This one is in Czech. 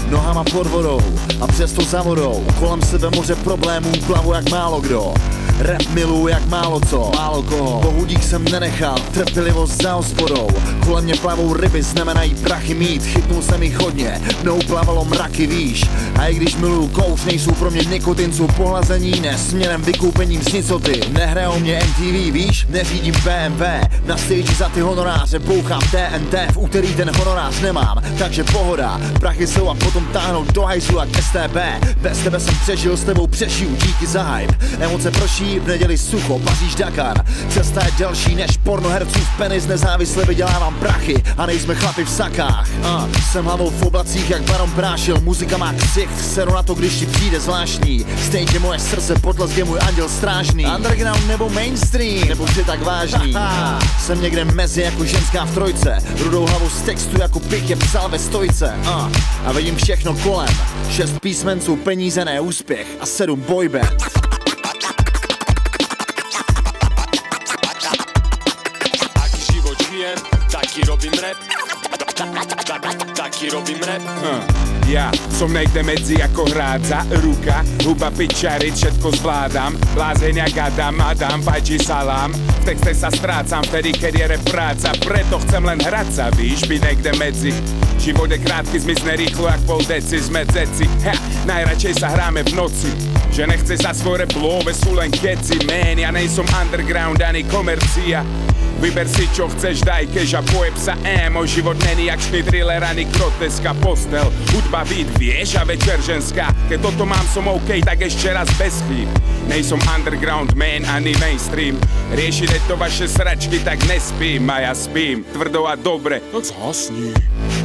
nohama pod vodou a přesto za vodou. Kolem sebe moře problémů, plavu jak málo kdo. Rap miluju jak málo co, málo koho. Bohudík jsem nenechal, trpělivost za hospodou. Kolem mě plavou ryby, znamenají prachy mít. Chytnul jsem jich hodně, mnou plavalo mraky, víš. A i když miluju kouř, nejsou pro mě nikotinců pohlazení, ne směrem vykoupením z nicoty. Nehrajou mě MTV, víš, neřídím BMW. Na stage za ty honoráře bouchám TNT. V úterý ten honorář nemám, takže pohoda. Prachy jsou a potom táhnou do hajzlu jak STB. Bez tebe jsem přežil, s tebou přežiju, díky za hype. Emoce proší, v neděli sucho, Paříž Dakar. Cesta je delší než porno herců v penis. Nezávisle vydělávám prachy a nejsme chlapi v sakách. Jsem hlavou v oblacích jak baron prášil. Muzika má ksicht, seru na to, když ti přijde zvláštní. Stage moje srdce, potlesk je můj anděl strážný. Underground nebo mainstream, nebo vždy tak vážný. Jsem někde mezi jako ženská v trojce. Rudou hlavu z textu jako pich je psal ve stojce. A vidím všechno kolem. 6 písmenců, peníze, ne úspěch a 7 boyband. Taky robím rap, taky robím rap. Ja som niekde medzi ako hrádza, ruka, huba, pičary, všetko zvládam. Blázeň jak Adam, fajči salám. V texte sa strácam vtedy, keď je rap práca. Preto chcem len hrať sa, víš, byť niekde medzi. Život je krátky, zmizne rýchlo jak pol deci, sme dzeci. Najradšej sa hráme v noci. Že nechce sa svoj rap love, sú len keci. Man, ja nejsom underground ani komercia. Vyber si čo chceš, daj kež a pojeb sa emo. Život není akčný thriller ani groteska. Postel, hudba, beat, vieš a večer ženská. Keď toto mám som OK, tak ešte raz bez chýb. Nejsom underground man ani mainstream. Riešite to vaše sračky, tak nespím. A ja spím, tvrdo a dobre, tak zhasni.